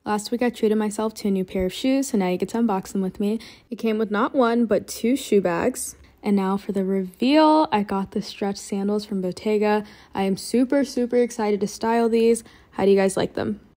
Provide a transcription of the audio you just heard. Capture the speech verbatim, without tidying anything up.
Last week I treated myself to a new pair of shoes, so now you get to unbox them with me. It came with not one, but two shoe bags. And now for the reveal, I got the stretch sandals from Bottega. I am super, super excited to style these. How do you guys like them?